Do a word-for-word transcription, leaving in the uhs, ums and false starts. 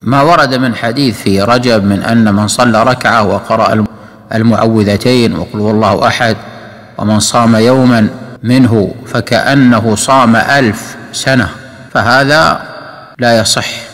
ما ورد من حديث في رجب من أن من صلى ركعة وقرأ المعوذتين وقل هو الله أحد ومن صام يوما منه فكأنه صام ألف سنة، فهذا لا يصح.